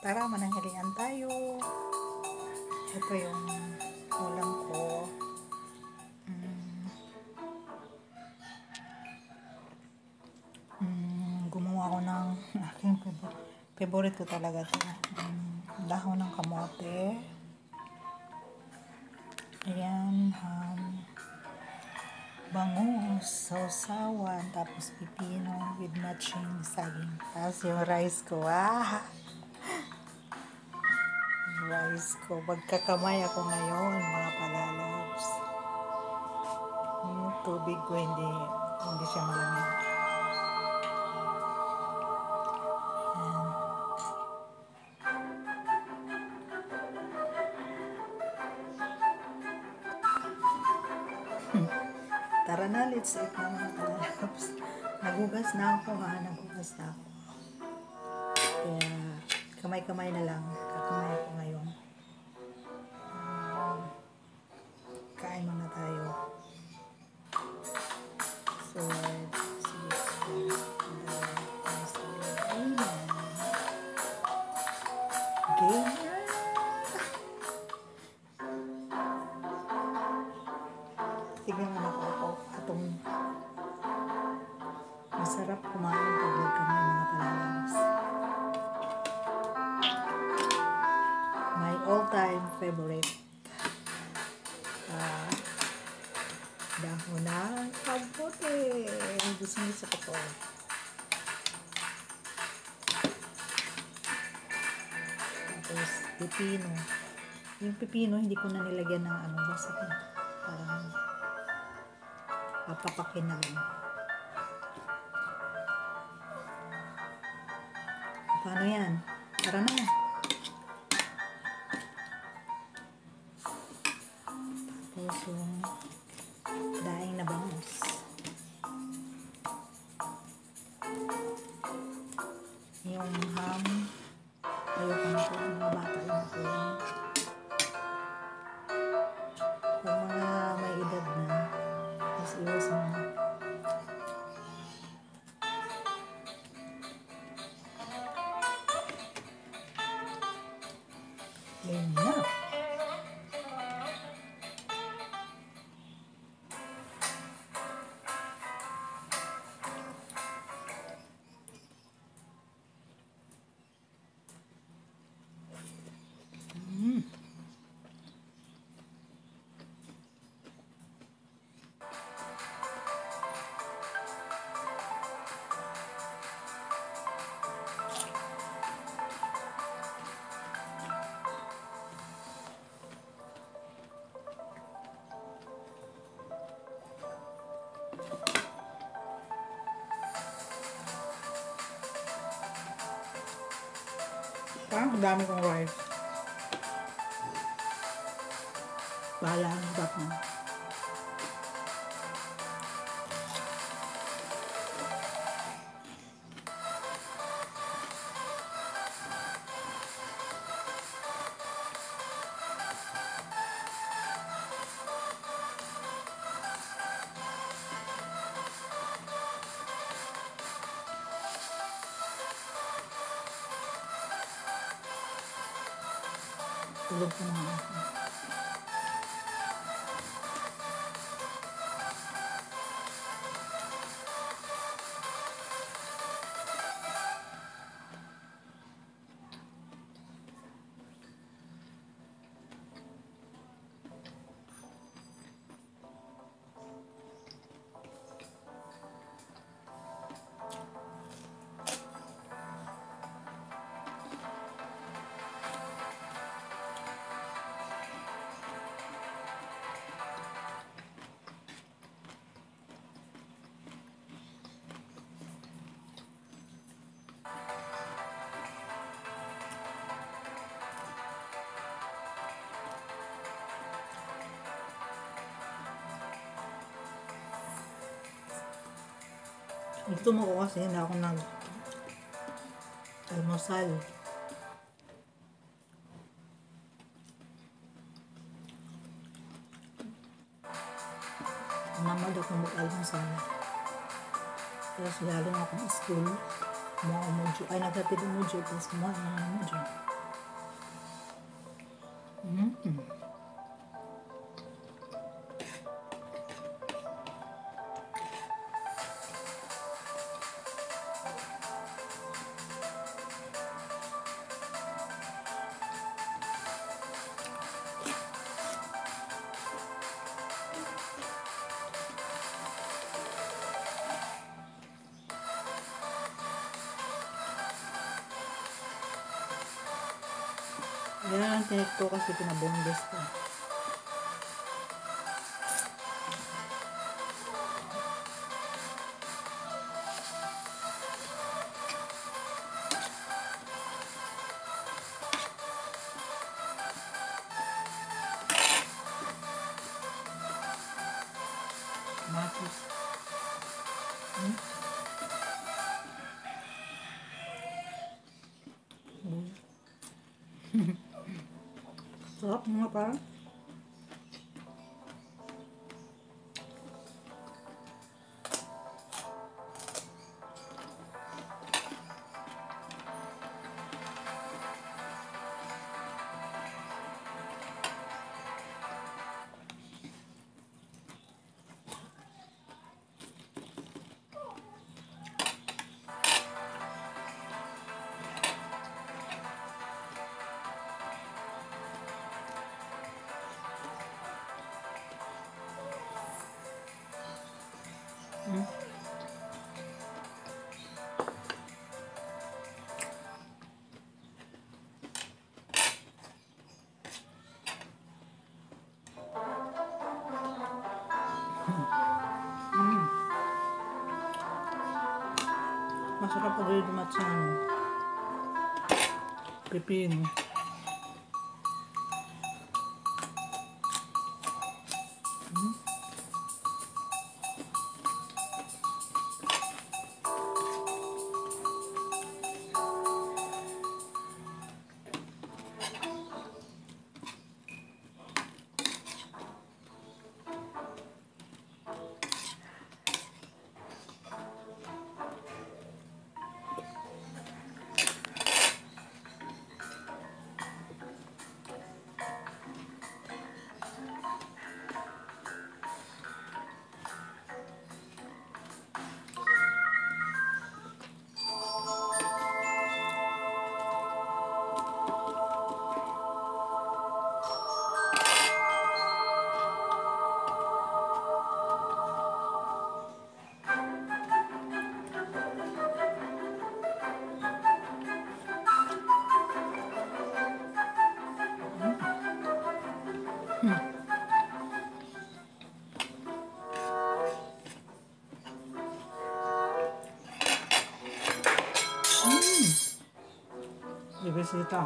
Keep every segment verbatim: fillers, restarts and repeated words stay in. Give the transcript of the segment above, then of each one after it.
Tara, mananghalian tayo. Ito yung ulam ko. Mm, mm, gumawa ko ng aking favorite ko talaga ito. Mm, dahon ng kamote. Ayan, um, bangus, sausawan, tapos pipino with matching saging. Tapos yung rice ko, ah! Rice ko. Magkakamay ako ngayon, mga palalabs. Yung tubig ko hindi, hindi siya malamig. Ayan. Tara na, let's eat na mga palalabs. Nagugas na ako ha, nagugas na ako. Kaya, kamay-kamay na lang. Kakamay ako ngayon. Um, kain muna tayo. So, sige. Gamer. Tignan mo na ako atong masarap kumain pag nagkamay mga palalabs. My all-time favorite. Uh, dahon ng kamote. Gusto-gusto ko to. Tapos, pipino. Yung pipino, hindi ko na nilagyan ng ano, basta parang papapakin na lang. Paano yan? Tara na. Tapos yung daing na bangus. Yung ham. Ayoko na po. Mga bata na po yan. Pag mga may edad na, mas iwas mo. Yan na. Mm. Parang dami kong rice. Bahala ang bak mo. Tulog ko naman ako. Gusto mo ko kasi hindi ako nag almusal. Namad ako mag-almusal. Tapos lalo na akong school. Mga umujo. Ay, nagtatid umujo. Tapos mga umujo. Mm. Yan ang tinik ko kasi pinabondes ko. Matis. Hmm? Hmm. Sarap mga parang. Hmm. Hmm. Masarap pag dumat sa pipino. Hmm. Hmm. Hmm. Bibisita.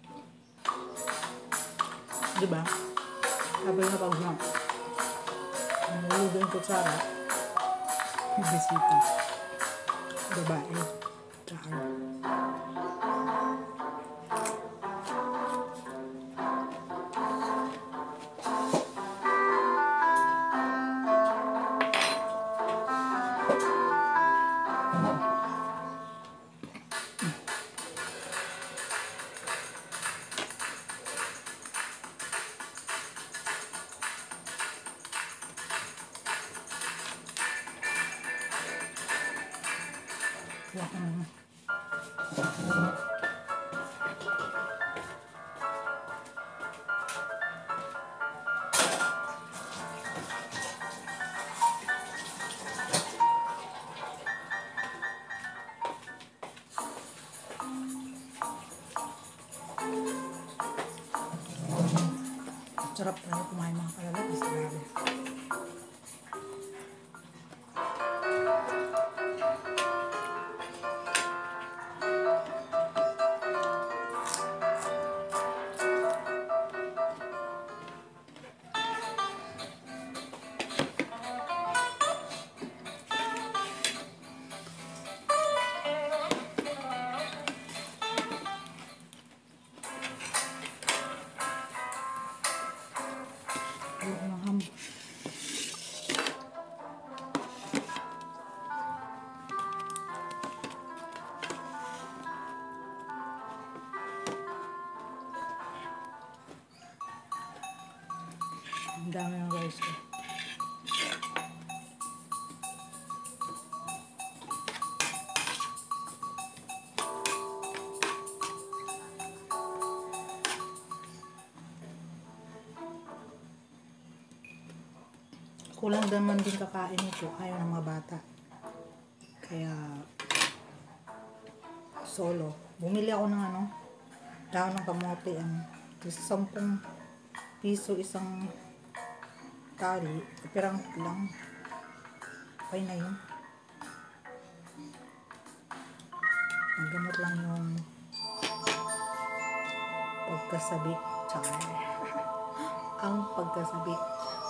Diba? Sabi na pag na nahulog yung kutsara, bibisita. Babae. Tsaka. Yan. Sarap tayo kumain mga kalalabas. Grabe. Ang ham. Ang dami ng guys ko. Kulang naman din kakain ito. Ayaw ng mga bata. Kaya solo. Bumili ako ng ano, dahon ng kamote. Ano, sa sampung piso isang tali. Pirang lang. Okay na yun. Maggamot lang yung pagkasabik. Tsaka ang pagkasabik.